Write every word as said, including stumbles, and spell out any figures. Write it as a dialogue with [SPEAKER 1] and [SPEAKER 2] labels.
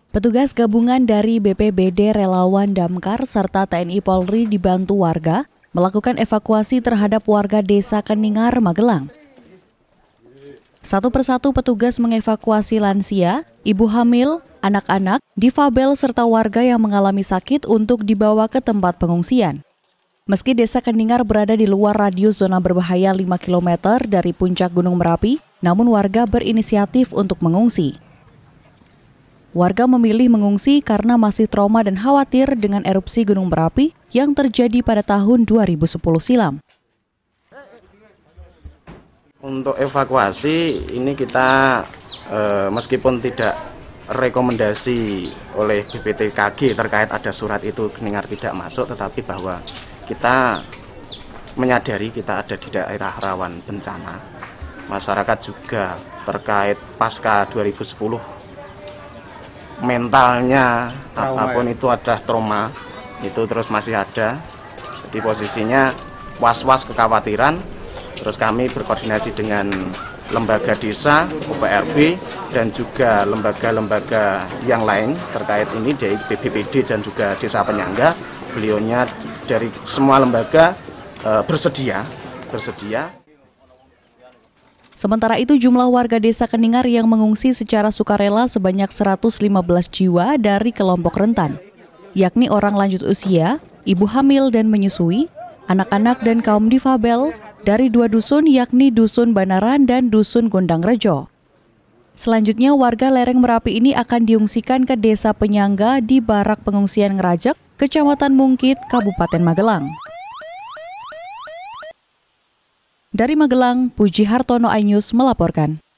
[SPEAKER 1] Petugas gabungan dari B P B D, Relawan Damkar, serta T N I Polri dibantu warga melakukan evakuasi terhadap warga Desa Keningar, Magelang. Satu persatu petugas mengevakuasi lansia, ibu hamil, anak-anak, difabel, serta warga yang mengalami sakit untuk dibawa ke tempat pengungsian. Meski Desa Keningar berada di luar radius zona berbahaya lima kilometer dari puncak Gunung Merapi, namun warga berinisiatif untuk mengungsi. Warga memilih mengungsi karena masih trauma dan khawatir dengan erupsi Gunung Merapi yang terjadi pada tahun dua ribu sepuluh silam.
[SPEAKER 2] Untuk evakuasi ini kita eh, meskipun tidak rekomendasi oleh B P T K G terkait ada surat itu Keningar tidak masuk, tetapi bahwa kita menyadari kita ada di daerah rawan bencana. Masyarakat juga terkait pasca dua ribu sepuluh mentalnya trauma, apapun ya? Itu ada trauma itu terus masih ada, jadi posisinya was-was, kekhawatiran. Terus kami berkoordinasi dengan lembaga desa, O P R B, dan juga lembaga-lembaga yang lain terkait ini dari B P B D dan juga desa penyangga. Beliaunya dari semua lembaga e, bersedia bersedia.
[SPEAKER 1] Sementara itu, jumlah warga Desa Keningar yang mengungsi secara sukarela sebanyak seratus lima belas jiwa dari kelompok rentan, yakni orang lanjut usia, ibu hamil dan menyusui, anak-anak dan kaum difabel dari dua dusun, yakni Dusun Banaran dan Dusun Gondangrejo. Selanjutnya, warga lereng Merapi ini akan diungsikan ke desa penyangga di Barak Pengungsian Ngerajek, Kecamatan Mungkit, Kabupaten Magelang. Dari Magelang, Puji Hartono, iNews melaporkan.